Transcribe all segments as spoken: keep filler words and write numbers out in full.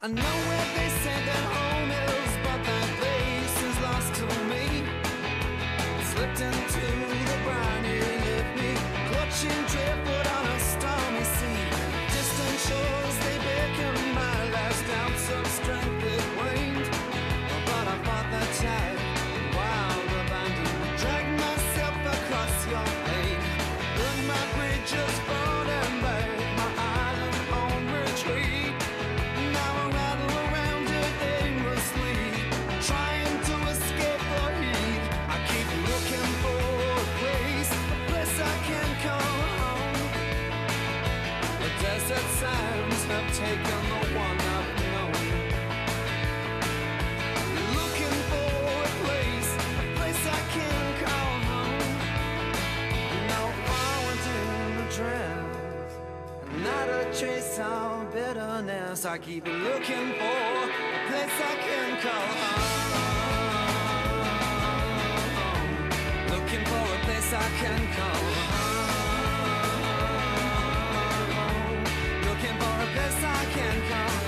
I know where they say that home is, but that place is lost to me. Slipped into the briny left me, clutching driftwood on a stormy sea. Distant shores, they beckon my last ounce of strength it waned. But I fought that tide, wild abandon, dragged myself across your plain. Burned my bridges, burned and burned my island home retreat. Now I rattle around it aimlessly, trying to escape the heat. I keep looking for a place, a place I can call home. The desert sands have taken the one I've known. Looking for a place, a place I can call home. No forward in the dress, not a trace of bitterness. I keep looking for a place I can call home. Looking for a place I can call home. Looking for a place I can call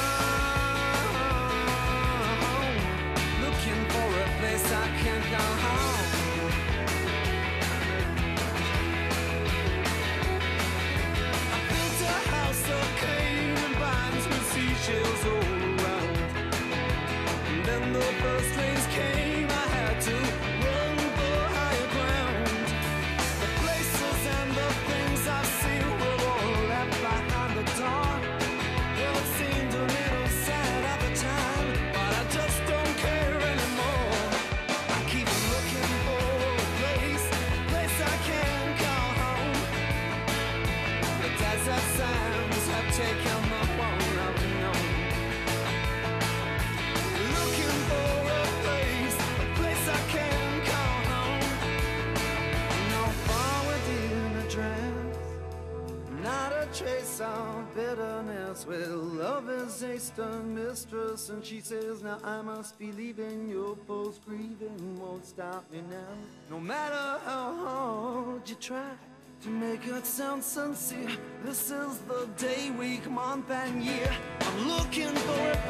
home. Looking for a place I can call home. I built a house of cane and vines with seashells all around. And then the first rains came, I had to run for higher ground. The places and the things I've seen were all left behind the door. Well, it seemed a little sad at the time, but I just don't care anymore. I keep looking for a place, a place I can call home. The desert sands have taken the one I've known. Looking for a place, a place I can call home. No forward in a dress, not a trace of bitterness. Well, love is a stern mistress, and she says now I must be leaving. Your post grieving won't stop me now. No matter how hard you try to make it sound sincere, this is the day, week, month, and year. I'm looking for a